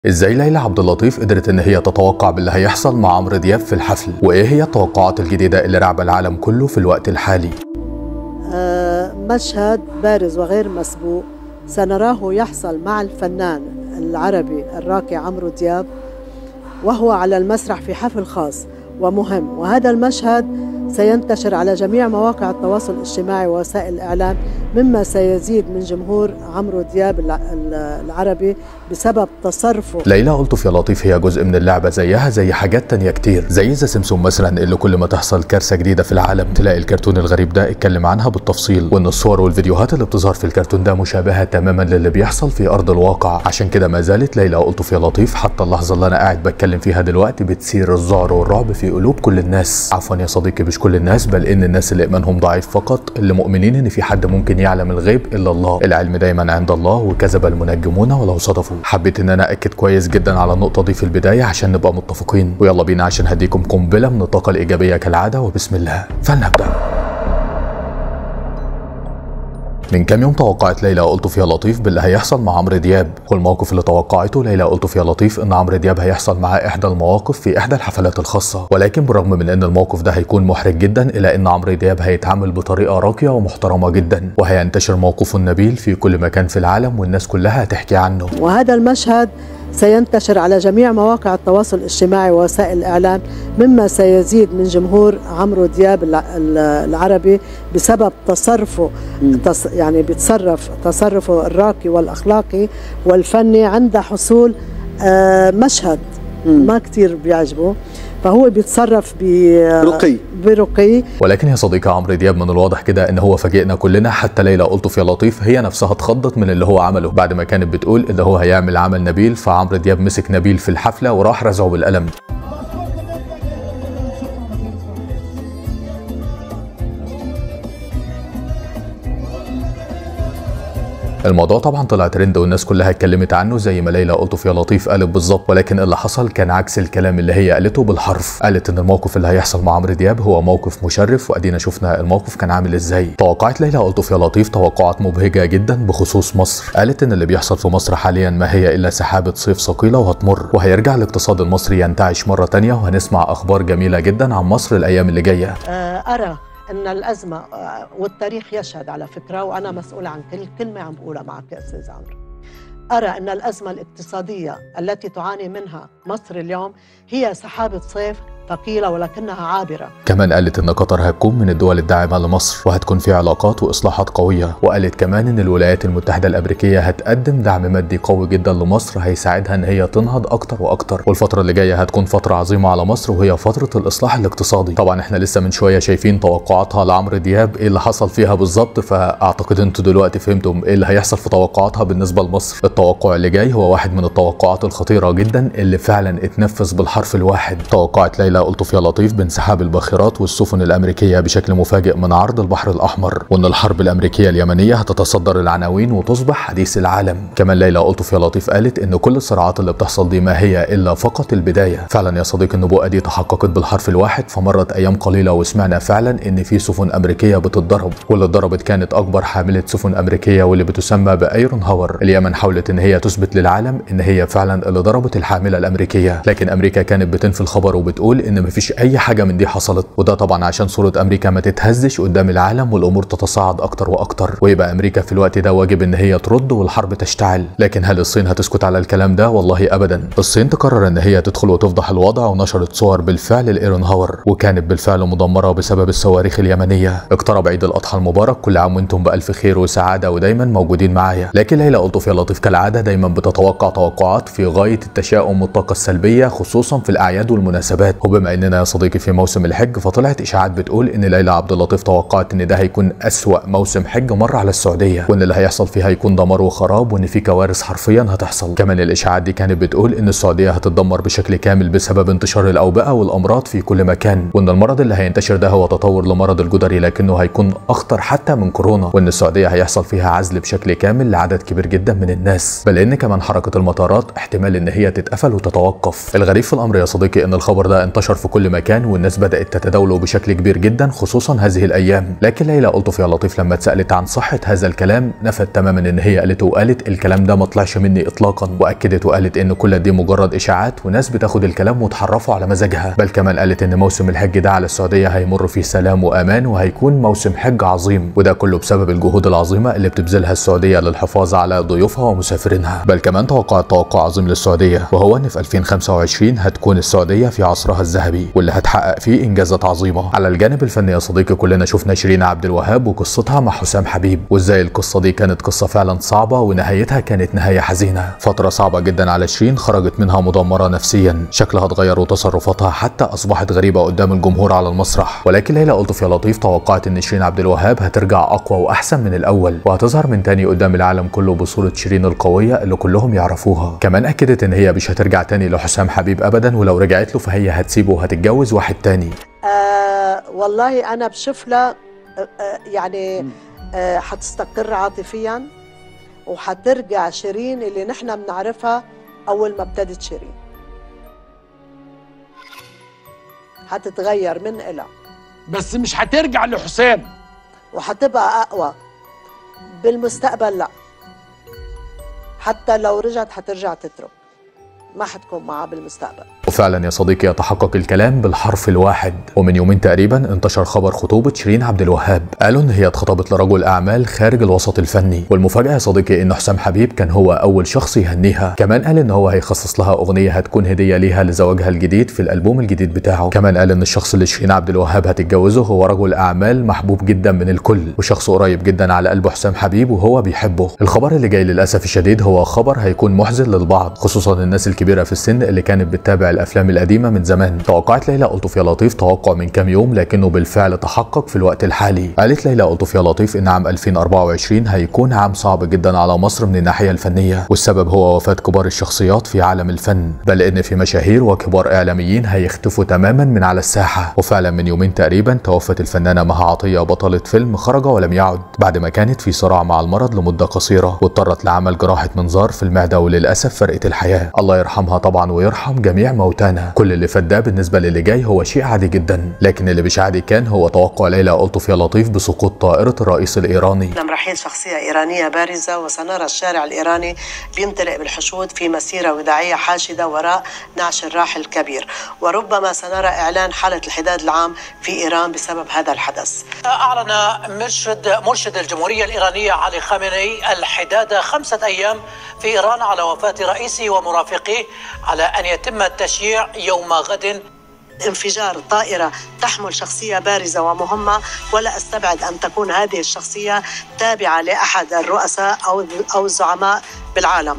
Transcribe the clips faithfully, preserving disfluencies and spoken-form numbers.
ازاي ليلى عبد اللطيف قدرت ان هي تتوقع باللي هيحصل مع عمرو دياب في الحفل؟ وايه هي التوقعات الجديده اللي راعبه العالم كله في الوقت الحالي؟ آه مشهد بارز وغير مسبوق سنراه يحصل مع الفنان العربي الراقي عمرو دياب وهو على المسرح في حفل خاص ومهم، وهذا المشهد سينتشر على جميع مواقع التواصل الاجتماعي ووسائل الإعلام، مما سيزيد من جمهور عمرو دياب العربي بسبب تصرفه. ليلى ألطف يا لطيف هي جزء من اللعبة، زيها زي حاجات تانية كتير، زي ذا سيمسون مثلا اللي كل ما تحصل كارثة جديدة في العالم تلاقي الكرتون الغريب ده اتكلم عنها بالتفصيل، وان الصور والفيديوهات اللي بتظهر في الكرتون ده مشابهة تماما للي بيحصل في أرض الواقع. عشان كده ما زالت ليلى ألطف يا لطيف حتى اللحظة اللي أنا قاعد بتكلم فيها دلوقتي بتثير الذعر والرعب في قلوب كل الناس. عفوا يا صديقي، مش كل الناس، بل ان الناس اللي ايمانهم ضعيف فقط، اللي مؤمنين ان في حد ممكن يعلم الغيب الا الله. العلم دايما عند الله، وكذب المنجمون ولو صدفوا. حبيت ان انا اكد كويس جدا على النقطه دي في البدايه عشان نبقى متفقين، ويلا بينا عشان هديكم قنبله من الطاقه الايجابيه كالعاده، وبسم الله فلنبدا. من كام يوم توقعت ليلى ألطف يا لطيف باللي هيحصل مع عمرو دياب، والموقف اللي توقعته ليلى ألطف يا لطيف ان عمرو دياب هيحصل معاه احدى المواقف في احدى الحفلات الخاصه، ولكن بالرغم من ان الموقف ده هيكون محرج جدا الا ان عمرو دياب هيتعامل بطريقه راقيه ومحترمه جدا، وهينتشر موقفه النبيل في كل مكان في العالم والناس كلها هتحكي عنه. وهذا المشهد سينتشر على جميع مواقع التواصل الاجتماعي ووسائل الإعلام، مما سيزيد من جمهور عمرو دياب العربي بسبب تصرفه، تص يعني بيتصرف تصرفه الراقي والأخلاقي والفني عند حصول آه مشهد ما كتير بيعجبه، فهو بيتصرف برقي برقي ولكن يا صديقي عمرو دياب من الواضح كده ان هو فاجئنا كلنا، حتى ليلى ألطف يا لطيف هي نفسها اتخضت من اللي هو عمله بعد ما كانت بتقول ان هو هيعمل عمل نبيل، فعمرو دياب مسك نبيل في الحفله وراح رزعه بالقلم. الموضوع طبعا طلع ترند والناس كلها اتكلمت عنه زي ما ليلى ألطف يا لطيف قالت بالظبط، ولكن اللي حصل كان عكس الكلام اللي هي قالته بالحرف. قالت ان الموقف اللي هيحصل مع عمرو دياب هو موقف مشرف، وادينا شفنا الموقف كان عامل ازاي. توقعت ليلى ألطف يا لطيف توقعات مبهجه جدا بخصوص مصر. قالت ان اللي بيحصل في مصر حاليا ما هي الا سحابه صيف ثقيله وهتمر، وهيرجع الاقتصاد المصري ينتعش مره ثانيه، وهنسمع اخبار جميله جدا عن مصر الايام اللي جايه. ارى ان الازمه والتاريخ يشهد على فكره، وانا مسؤوله عن كل كلمه عم بقولها معك يا استاذ عمرو. ارى ان الازمه الاقتصاديه التي تعاني منها مصر اليوم هي سحابه صيف ثقيلة ولكنها عابرة. كمان قالت ان قطر هتكون من الدول الداعمة لمصر، وهتكون في علاقات واصلاحات قوية، وقالت كمان ان الولايات المتحدة الامريكية هتقدم دعم مادي قوي جدا لمصر هيساعدها ان هي تنهض اكتر واكتر، والفترة اللي جاية هتكون فترة عظيمة على مصر وهي فترة الاصلاح الاقتصادي. طبعا احنا لسه من شوية شايفين توقعاتها لعمرو دياب ايه اللي حصل فيها بالظبط، فاعتقد انتوا دلوقتي فهمتم ايه اللي هيحصل في توقعاتها بالنسبة لمصر. التوقع اللي جاي هو واحد من التوقعات الخطيرة جدا اللي فعلا اتنفذ بالحرف الواحد. توقعت ليلى ألطف يا لطيف بانسحاب الباخرات والسفن الامريكيه بشكل مفاجئ من عرض البحر الاحمر، وان الحرب الامريكيه اليمنيه هتتصدر العناوين وتصبح حديث العالم. كمان ليلى ألطف يا لطيف قالت ان كل الصراعات اللي بتحصل دي ما هي الا فقط البدايه. فعلا يا صديقي النبوءه دي تحققت بالحرف الواحد، فمرت ايام قليله وسمعنا فعلا ان في سفن امريكيه بتتضرب، واللي اتضربت كانت اكبر حامله سفن امريكيه واللي بتسمى بايرون هاور. اليمن حاولت ان هي تثبت للعالم ان هي فعلا اللي ضربت الحامله الامريكيه، لكن امريكا كانت بتنفي الخبر وبتقول ان مفيش اي حاجه من دي حصلت، وده طبعا عشان صوره امريكا ما تتهزش قدام العالم والامور تتصاعد اكتر واكتر، ويبقى امريكا في الوقت ده واجب ان هي ترد والحرب تشتعل. لكن هل الصين هتسكت على الكلام ده؟ والله ابدا. الصين تقرر ان هي تدخل وتفضح الوضع، ونشرت صور بالفعل الايرون هاور، وكانت بالفعل مدمره بسبب الصواريخ اليمنيه. اقترب عيد الاضحى المبارك، كل عام وانتم بالف خير وسعاده ودايما موجودين معايا. لكن ليلى ألطف يا لطيف كالعاده دايما بتتوقع توقعات في غايه التشاؤم والطاقه السلبيه، خصوصا في الاعياد والمناسبات. وبما اننا يا صديقي في موسم الحج، فطلعت اشاعات بتقول ان ليلى عبد اللطيف توقعت ان ده هيكون اسوأ موسم حج مر على السعوديه، وان اللي هيحصل فيها هيكون دمار وخراب، وان في كوارث حرفيا هتحصل. كمان الاشاعات دي كانت بتقول ان السعوديه هتتدمر بشكل كامل بسبب انتشار الاوبئه والامراض في كل مكان، وان المرض اللي هينتشر ده هو تطور لمرض الجدري لكنه هيكون اخطر حتى من كورونا، وان السعوديه هيحصل فيها عزل بشكل كامل لعدد كبير جدا من الناس، بل ان كمان حركه المطارات احتمال ان هي تتقفل وتتوقف. الغريب في الامر يا صديقي ان الخبر ده انتشر وانتشر في كل مكان والناس بدأت تتداوله بشكل كبير جدا خصوصا هذه الايام. لكن ليلى ألطف يا لطيف لما اتسألت عن صحة هذا الكلام نفت تماما ان هي قالت وقالت الكلام ده ما طلعش مني اطلاقا، واكدت وقالت ان كل دي مجرد اشاعات وناس بتاخد الكلام وتحرفه على مزاجها. بل كمان قالت ان موسم الحج ده على السعوديه هيمر فيه سلام وامان وهيكون موسم حج عظيم، وده كله بسبب الجهود العظيمه اللي بتبذلها السعوديه للحفاظ على ضيوفها ومسافرينها. بل كمان توقعت توقع عظيم للسعوديه وهو ان في ألفين وخمسة وعشرين هتكون السعوديه في عصرها الذهبي واللي هتحقق فيه انجازات عظيمه. على الجانب الفني يا صديقي كلنا شفنا شيرين عبد الوهاب وقصتها مع حسام حبيب، وازاي القصه دي كانت قصه فعلا صعبه ونهايتها كانت نهايه حزينه. فتره صعبه جدا على شيرين خرجت منها مدمره نفسيا، شكلها اتغير وتصرفاتها حتى اصبحت غريبه قدام الجمهور على المسرح. ولكن ليلى ألطف يا لطيف توقعت ان شيرين عبد الوهاب هترجع اقوى واحسن من الاول وهتظهر من تاني قدام العالم كله بصوره شيرين القويه اللي كلهم يعرفوها. كمان اكدت ان هي مش هترجع تاني لحسام حبيب ابدا، ولو رجعت له فهي هتسيبه وهتتجوز واحد تاني. آه والله انا بشوف لها آه يعني آه حتستقر عاطفيا وحترجع شيرين اللي نحن بنعرفها اول ما ابتدت شيرين، هتتغير من إلها بس مش هترجع لحسام، وحتبقى اقوى بالمستقبل. لا حتى لو رجعت حترجع تترك، ما حتكون معاه بالمستقبل. وفعلا يا صديقي يتحقق الكلام بالحرف الواحد. ومن يومين تقريبا انتشر خبر خطوبة شيرين عبد الوهاب، قالوا ان هي اتخطبت لرجل اعمال خارج الوسط الفني. والمفاجأة يا صديقي ان حسام حبيب كان هو اول شخص يهنيها، كمان قال ان هو هيخصص لها اغنية هتكون هدية ليها لزواجها الجديد في الالبوم الجديد بتاعه. كمان قال ان الشخص اللي شيرين عبد الوهاب هتتجوزه هو رجل اعمال محبوب جدا من الكل وشخص قريب جدا على قلب حسام حبيب وهو بيحبه. الخبر اللي جاي للاسف الشديد هو خبر هيكون محزن للبعض خصوصا الناس الكبيرة في السن اللي كانت بتتابع الافلام القديمة من زمان. توقعت ليلى ألطف يا لطيف توقع من كام يوم لكنه بالفعل تحقق في الوقت الحالي. قالت ليلى ألطف يا لطيف ان عام ألفين وأربعة وعشرين هيكون عام صعب جدا على مصر من الناحية الفنية، والسبب هو وفاة كبار الشخصيات في عالم الفن، بل ان في مشاهير وكبار اعلاميين هيختفوا تماما من على الساحة. وفعلا من يومين تقريبا توفت الفنانة مها عطية بطلة فيلم خرج ولم يعد بعد ما كانت في صراع مع المرض لمدة قصيرة واضطرت لعمل جراحة منظار في المعدة وللاسف فرقت الحياة. الله يرحمها طبعا ويرحم جميع موتانا. كل اللي فات ده بالنسبة للي جاي هو شيء عادي جدا، لكن اللي مش عادي كان هو توقع ليلى ألطف يا لطيف بسقوط طائرة الرئيس الإيراني. رحيل شخصية إيرانية بارزة، وسنرى الشارع الإيراني بيمتلئ بالحشود في مسيرة وداعية حاشدة وراء نعش الراحل الكبير، وربما سنرى إعلان حالة الحداد العام في إيران بسبب هذا الحدث. أعلن مرشد مرشد الجمهورية الإيرانية علي خامنئي الحداد خمسة أيام في إيران على وفاة رئيسه ومرافقيه على أن يتم التشييع يوم غد. انفجار طائرة تحمل شخصية بارزة ومهمة، ولا أستبعد أن تكون هذه الشخصية تابعة لأحد الرؤساء أو أو الزعماء بالعالم.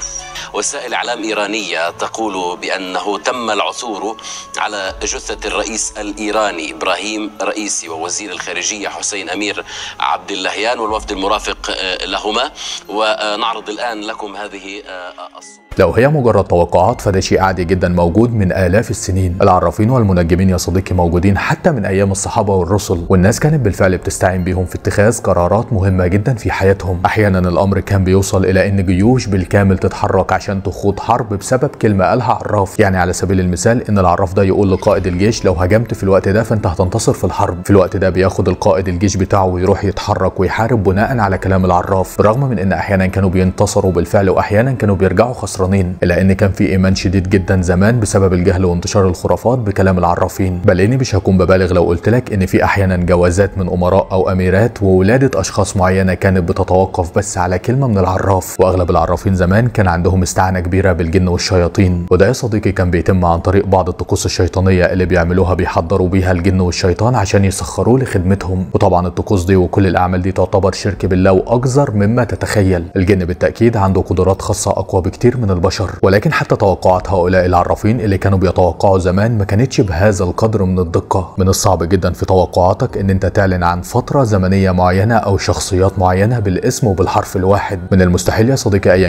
وسائل إعلام إيرانية تقول بأنه تم العثور على جثة الرئيس الإيراني إبراهيم رئيسي ووزير الخارجية حسين أمير عبد اللهيان والوفد المرافق لهما، ونعرض الآن لكم هذه الصورة. لو هي مجرد توقعات فده شيء عادي جدا موجود من آلاف السنين. العرافين والمنجمين يا صديقي موجودين حتى من أيام الصحابة والرسل، والناس كانت بالفعل بتستعين بيهم في اتخاذ قرارات مهمة جدا في حياتهم. أحيانا الأمر كان بيوصل إلى أن جيوش بالكامل تتحرك عشان تخوض حرب بسبب كلمة قالها عراف. يعني على سبيل المثال ان العراف ده يقول لقائد الجيش لو هجمت في الوقت ده فانت هتنتصر في الحرب. في الوقت ده بياخد القائد الجيش بتاعه ويروح يتحرك ويحارب بناء على كلام العراف، برغم من ان احيانا كانوا بينتصروا بالفعل واحيانا كانوا بيرجعوا خسرانين، الا ان كان في ايمان شديد جدا زمان بسبب الجهل وانتشار الخرافات بكلام العرافين. بل اني مش هكون ببالغ لو قلت لك ان في احيانا جوازات من امراء او اميرات وولاده اشخاص معينه كانت بتتوقف بس على كلمه من العراف. واغلب العرافين زمان كان عندهم استعانه كبيره بالجن والشياطين، وده يا صديقي كان بيتم عن طريق بعض الطقوس الشيطانيه اللي بيعملوها بيحضروا بيها الجن والشيطان عشان يسخروه لخدمتهم. وطبعا الطقوس دي وكل الاعمال دي تعتبر شرك بالله واكثر مما تتخيل. الجن بالتاكيد عنده قدرات خاصه اقوى بكتير من البشر، ولكن حتى توقعات هؤلاء العرافين اللي كانوا بيتوقعوا زمان ما كانتش بهذا القدر من الدقه. من الصعب جدا في توقعاتك ان انت تعلن عن فتره زمنيه معينه او شخصيات معينه بالاسم وبالحرف الواحد. من المستحيل يا صديقي ايا كان الشخص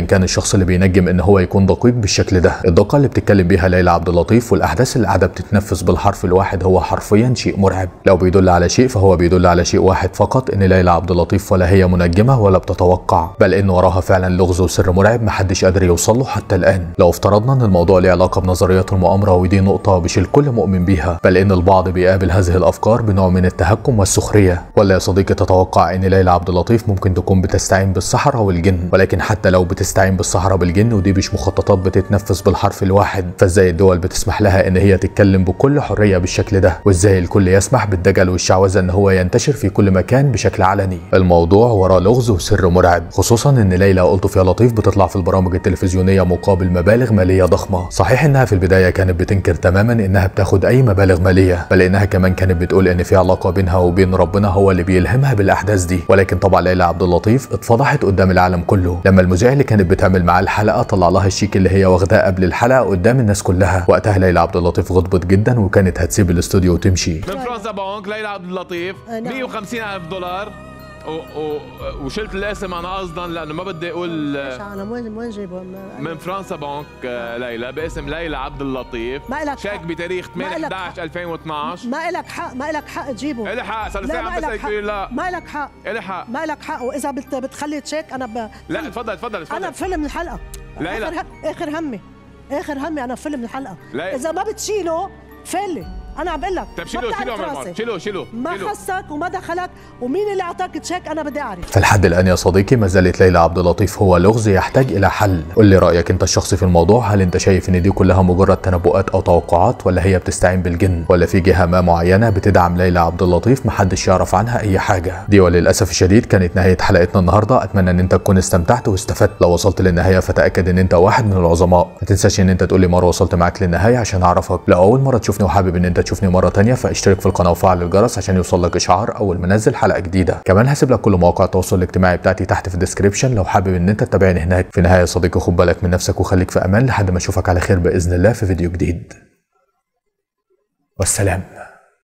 الشخص اللي بينجم ان هو يكون دقيق بالشكل ده. الدقه اللي بتتكلم بيها ليلى عبد اللطيف والاحداث اللي قاعده بتتنفذ بالحرف الواحد هو حرفيا شيء مرعب. لو بيدل على شيء فهو بيدل على شيء واحد فقط، ان ليلى عبد اللطيف ولا هي منجمه ولا بتتوقع، بل ان وراها فعلا لغز وسر مرعب محدش قادر يوصل له حتى الان. لو افترضنا ان الموضوع له علاقه بنظريات المؤامره، ودي نقطه مش الكل مؤمن بيها، بل ان البعض بيقابل هذه الافكار بنوع من التهكم والسخريه. ولا يا صديقي تتوقع ان ليلى عبد اللطيف ممكن تكون بتستعين بالسحره والجن؟ ولكن حتى لو بتستعين بالسحره بالجن ودي مش مخططات بتتنفذ بالحرف الواحد، فازاي الدول بتسمح لها ان هي تتكلم بكل حريه بالشكل ده؟ وازاي الكل يسمح بالدجل والشعوذه ان هو ينتشر في كل مكان بشكل علني؟ الموضوع وراه لغز وسر مرعب، خصوصا ان ليلى ألطف يا لطيف بتطلع في البرامج التلفزيونيه مقابل مبالغ ماليه ضخمه. صحيح انها في البدايه كانت بتنكر تماما انها بتاخد اي مبالغ ماليه، بل انها كمان كانت بتقول ان في علاقه بينها وبين ربنا هو اللي بيلهمها بالاحداث دي. ولكن طبعا ليلى عبد اللطيف اتفضحت قدام العالم كله لما المذيع اللي كانت بتعمل معاه الحلقه طلع لها الشيك اللي هي واخداه قبل الحلقه قدام الناس كلها. وقتها ليلى عبد اللطيف غضبت جدا وكانت هتسيب الاستوديو وتمشي. من فرنسا بنك ليلى عبد اللطيف مية وخمسين ألف دولار و... و... وشلت الاسم انا قصدا لانه ما بدي اقول. انا وين وين جايبهم؟ من فرنسا بنك ليلى باسم ليلى عبد اللطيف، ما إلك شيك بتاريخ ثمانية احدعش ألفين واثنعش. ما إلك حق، ما إلك حق تجيبه. إلي حق، صار لي ساعة عم بسألك تقولي لا. ما إلك حق. إلي حق. ما إلك حق، وإذا بت... بتخلي تشيك أنا ب... لا تفضل تفضل تفضل. أنا بفيلم الحلقة. ليلى آخر, آخر همي آخر همي أنا بفيلم الحلقة. ليلى. إذا ما بتشيله فلي، أنا عم بقول لك. طيب شيلوا شيلوا عمر شيلوا شيلوا ما خصك وما دخلك، ومين اللي أعطاك تشيك أنا بدي أعرف. فلحد الآن يا صديقي ما زالت ليلى عبد اللطيف هو لغز يحتاج إلى حل. قول لي رأيك أنت الشخصي في الموضوع، هل أنت شايف إن دي كلها مجرد تنبؤات أو توقعات، ولا هي بتستعين بالجن، ولا في جهة ما معينة بتدعم ليلى عبد اللطيف محدش يعرف عنها أي حاجة؟ دي وللأسف الشديد كانت نهاية حلقتنا النهاردة. أتمنى إن أنت تكون استمتعت واستفدت. لو وصلت للنهاية فتأكد إن أنت واحد من العظماء. ما تنساش إن أنت تقول لي مرة وصلت معاك للنهاية عشان أعرفك. لو أول مرة تشوفني وحابب إن أنت تشوفني مرة تانية فاشترك في القناة وفعل الجرس عشان يوصل لك إشعار أول ما انزل حلقة جديدة. كمان هسيب لك كل مواقع التواصل الاجتماعي بتاعتي تحت في الديسكريبشن لو حابب إن أنت تتابعني هناك. في النهاية يا صديقي خد بالك من نفسك وخليك في أمان لحد ما أشوفك على خير بإذن الله في فيديو جديد. والسلام.